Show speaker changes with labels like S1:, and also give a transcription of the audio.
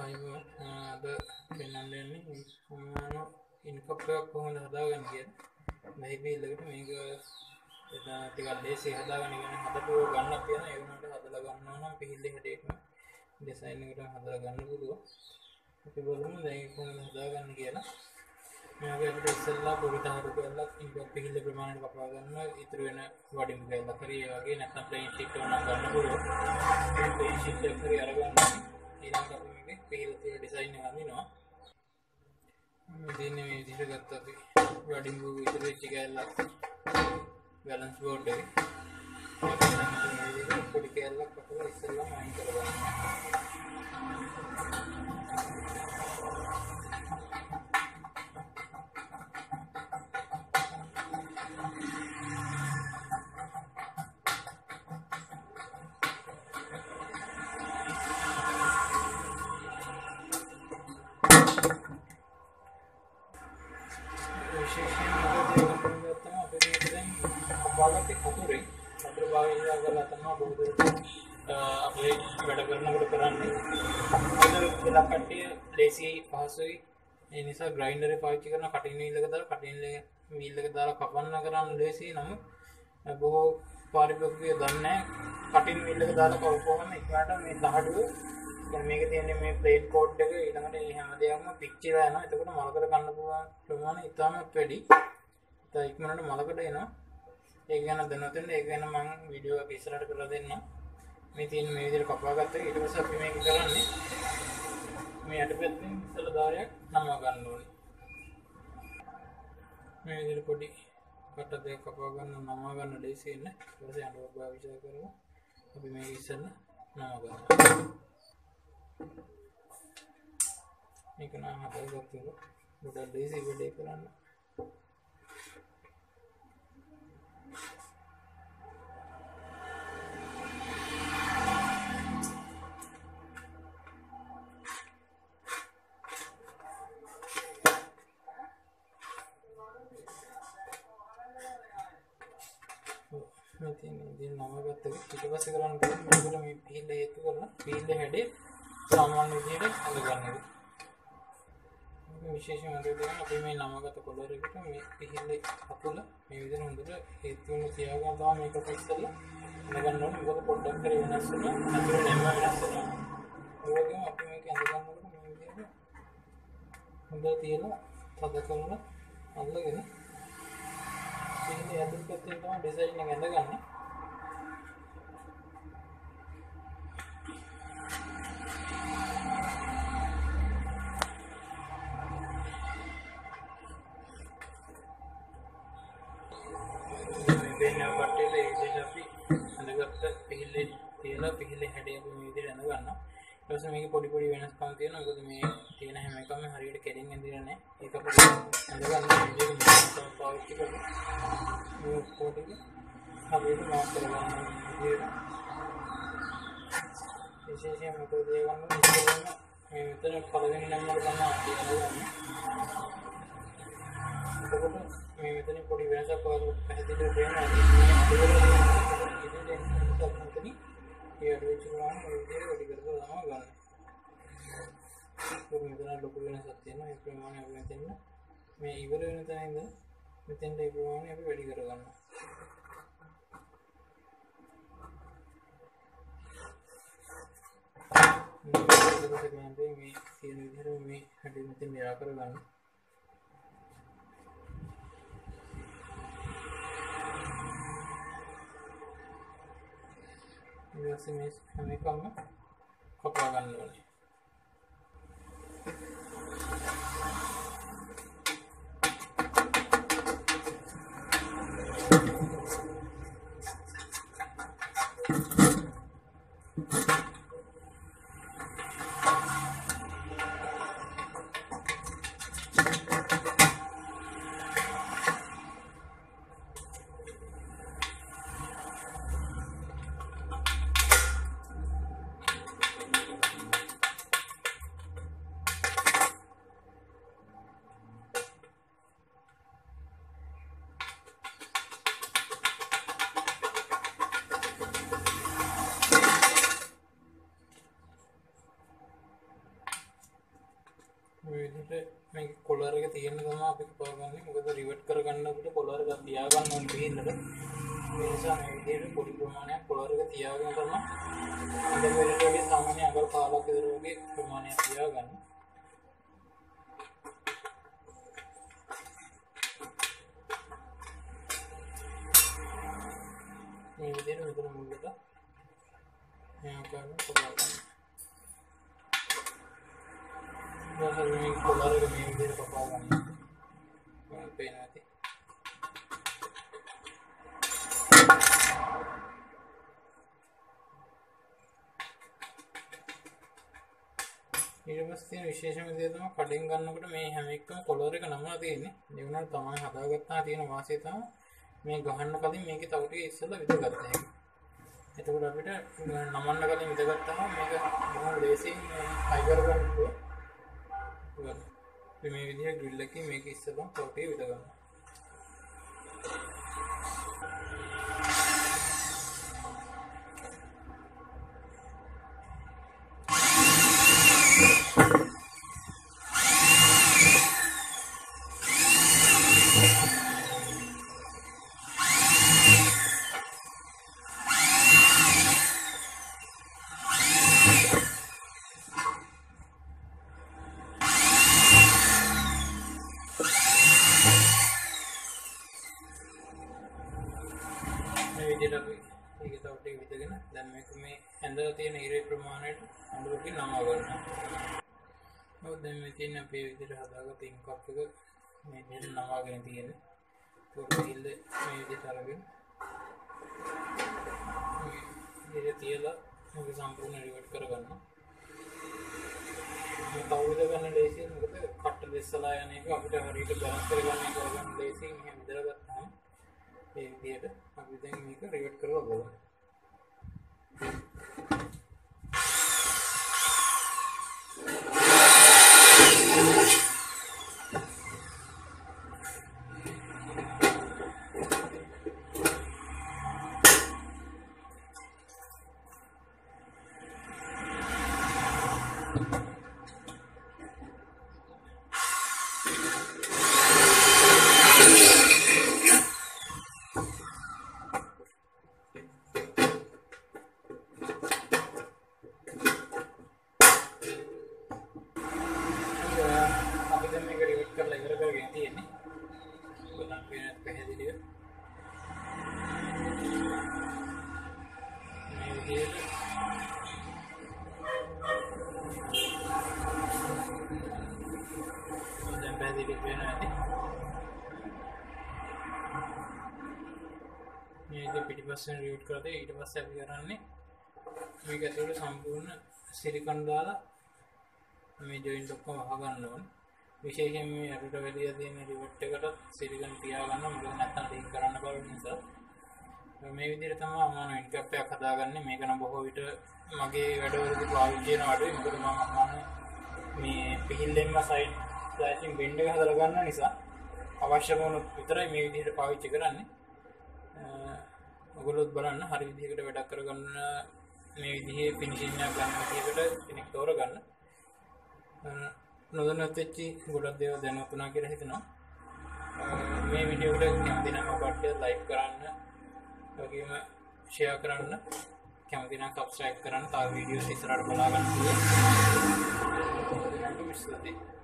S1: අද පෙන්වන්නේ සමාන ඉන්කම් එකක් කොහොමද හදාගන්නේ කියලා. මේ බිල්ලකට මේක ටිකක් ලේසි හදාගන්න ඉගෙන හදපුව ගන්නක් තියෙනවා. ඒ වුණාට හදලා ගන්නවා නම් පිහිල්ලේ හැඩයටම ඩිසයින් එකට හදලා ගන්න පුළුවන්. අපි බලමු දැන් කොහොමද හදාගන්නේ කියලා. මේක අපිට ඉස්සෙල්ලා පොඩි තහඩු කරලා ඉන්කම් පිහිල්ල ප්‍රමාණයට කපා ගන්න. ඉතුරු වෙන වඩිමු කරලා හරි ඒ වගේ නැත්නම් ප්ලේන් ෂීට් එක නම් ගන්න පුළුවන්. මේ ප්ලේන් ෂීට් එක හරි අරගන්න. ඊළඟට අපි මේකේ පිහිල්ල තියෙන ඩිසයින් එක අඳිනවා. దీన్ని విధిగా గత్తది వడింగు ఇతర చిగాయల బ్యాలెన్స్ బోర్డ్ పొడికేళ్ళ పక్కల ఇసల్ల మాయించగలరు. बागती खतुरे खतुर बाग अगर तमा बहुत अपने වැඩ කරනකොට කරන්නේ අද වෙලා කට්ටිය ලේසි පහසුයි ඒ නිසා ග්‍රයින්ඩර් එක පාවිච්චි කරන කටින් වීල් එක දාලා කටින් වීල් එක දාලා කපන්න කරන්න ලේසි නම් බොහෝ පාරිභෝගිකයෝ දන්නේ කටින් වීල් එක දාලා කවුරුවම එකපාරට මේ දහඩුව දැන් මේකේ තියෙන්නේ මේ ප්ලේට් කෝඩ් එක ඊළඟට මේ හැම දෙයක්ම පිච්චිලා යනවා. එතකොට මලකට ගන්න පුළුවන් ප්‍රමාණය ඉතාමත් වැඩි. ඉතින් ඉක්මනට මලකට එනවා. ඒක ගැන දැනගන්න ඒක ගැන මම වීඩියෝ එකක් ඉස්සරහට කරලා දෙන්නම්. මේ තියෙන මේ විදිහට කපා ගත්තා. ඊට පස්සේ අපි මේක කරන්නේ මේ යටපැත්තෙන් ඉස්සල ධාරයක් නමව ගන්න ඕනේ. මේ විදිහට පොඩි කට දෙකක් කපා ගන්න නමව ගන්න ලේසි ඉන්නේ. ඊට පස්සේ අඬවක් භාවිත කරමු. අපි මේක ඉස්සල නමව ගන්නවා. මේක නම් හදාගත්තා. ගොඩක් ලේසි වැඩේ කරන්න. दिन नमगत ඊට පස්සේ කරන්න තියෙන්නේ මේකට මේ පිහිල්ල හේතු කරලා පිහිල්ල හැඩේ සාමාන්‍ය විදිහට අඳගන්න එක. මේක විශේෂම දෙයක් අපි මේ නමගත කලර් එකට මේ පිහිල්ලේ අකුල මේ විදිහට හොඳට හේතු වෙන තියාගන්න තමයි මේක ඉස්සෙල්ලා අඳගන්න ඕනේ. මොකද පොඩ්ඩක් හරි වෙනස් වෙනවා. අතර නැම්ම වෙනස් වෙනවා. ඒ වගේම අපි මේක අඳගන්නකොට මේ විදිහට හොඳට තියලා තද කරලා අල්ලගෙන පිහිල්ලේ ඇතුළත තියෙන තමයි ඩිසයින් එක අඳගන්නේ. පිහිල්ලේ හැඩය අපි මේ විදිහට අඳ ගන්නවා. ඊට පස්සේ මේකේ පොඩි පොඩි වෙනස්කම් තියෙනවා. මොකද මේ තියෙන හැම එකම හරියට කෙලින් ඇඳිලා නැහැ. ඒක අපිට අඳ ගන්න විදිහට පාවිච්චි කරලා මේ පොඩි හරියට මාක් කරගන්න විදිහට විශේෂයෙන්ම මොකද ගන්න මේ මෙතන පළවෙනි නම්බර ගන්න එතකොට මේ මෙතන පොඩි වෙනසක් පැහැදිලිව පේනවා. ये अडवेंचर वाला और ये रेडी करके बनाना गाना तो मेरा लोकल में सकते हैं ना ये प्रमाण है में तेन मैं इवर में तो नहीं मैं तेन टाइप प्रमाण है रेडी कर गाना तो से कहते हैं मैं तीन इधर में हड्डी में तेन मेरा कर गाना वैसे में हमें कम कपड़ा गाने वाले තියෙන තමයි අපි කපාගන්නේ. මොකද රිවර්ට් කරගන්න අපිට පොළොර එක තියාගන්න ඕනේ බිහින්නට. ඒ නිසා මේ විදිහට පොඩි ප්‍රමාණයක් පොළොර එක තියාගෙන තමයි අnder වලට වගේ සාමාන්‍ය අඟල් 15ක් විතර වගේ ප්‍රමාණයක් තියාගන්න. මේ විදිහට මෙතන මුලට මේ ආකාරයෙන් කපාගන්න. මේ පොළොර එක මේ විදිහට කපාගන්න. පේනවා ඇති. ඊට පස්සේ විශේෂම දේ තමයි කඩෙන් ගන්නකොට මේ හැම එකම පොළොර එක නමලා තියෙන්නේ. ඒ වුණාට තමයි හදාගත්තා තියෙන වාසිය තමයි මේ ගහන්න කලින් මේකේ තව ටික ඉස්සෙල්ලා විදගත්ත හැකි. එතකොට අපිට නමන්න කලින් විදගත්තාම මේක බොහොම ලේසියෙන් හයි කරගන්න පුළුවන්. මේ විදිහට ග්‍රිල් එකකින් මේක ඉස්සෙල්ලා තව ටික විද ගන්නවා. විදිහට අපි ඒක තව ටික විදගෙන දැන් මේක මේ ඇඳලා තියෙන ඉරේ ප්‍රමාණයට අඳුරකින් නමව ගන්නවා. ඔව් දැන් මේ තියෙන අපේ විදිහට හදාගත්ත ඉන්කප් එක මේ විදිහට නමවගෙන තියෙන්නේ. ඒක පිළ මේ විදිහට අරගෙන මේ තියලා මේක සම්පූර්ණ රිවර්ට් කරගන්නවා. මේ තව විද ගන්න ලේසියි මොකද කට්ට දෙස්සලා යන එක අපිට හරියට බැලන්ස් කරගන්න ලේසියි. මෙහෙම විදලා ගත්තාම මේ විදිහට අපි දැන් මේක රිවර්ට් කරලා බලමු. මේක රිවර්ට් කරලා ඉවර කරගෙන තියෙන්නේ. ඔයගොල්ලන් පේනත් පැහැදිලිව. මේ විදිහට දැන් පැහැදිලි වෙනවා ඇති. මේක පිටිපස්සෙන් රිවර්ට් කරලා ඊට පස්සේ අපි කරන්නේ මේක ඇතුළේ සම්පූර්ණ සිලිකන් දාලා මේ ජොයින්ට් ඔක්කොම වහගන්න ඕනේ. විශේෂයෙන් මේ අරට වැදියා තියෙන රිවර්ට් එකට සිලිකන් තියාගන්න මොකද නැත්තම් ලීක් කරන්න බලන නිසා. මේ විදිහට තමයි මම ඉන්කප් එකක් හදාගන්නේ. මේක නම් බොහෝ විට මගේ වැඩවලදී පාවිච්චි කරන අඩුයි. මොකද මම මේ පිහිල්ලෙන්ම සයිඩ් ස්ලෑෂින් බෙන්ඩ් එක හදලා ගන්න නිසා අවශ්‍ය වුණොත් විතරයි මේ විදිහට පාවිච්චි කරන්නේ. ඔයගොල්ලොත් බලන්න හරි විදිහකට වැඩක් කරගන්න මේ විදිහේ ෆිනිෂින් එකක් ගන්න විදිහකට කෙනෙක් තෝරගන්න. නොදැනුවත් වෙච්ච ගොඩක් දේවල් දැනුවත් වුණා කියලා හිතනවා. මේ වීඩියෝ එකට කැමති නම් ඔබට ලයික් කරන්න, වගේම ෂෙයා කරන්න, කැමති නම් සබ්ස්ක්‍රයිබ් කරන්න, තව වීඩියෝස් ඉස්සරහට බලා ගන්න පුළුවන්.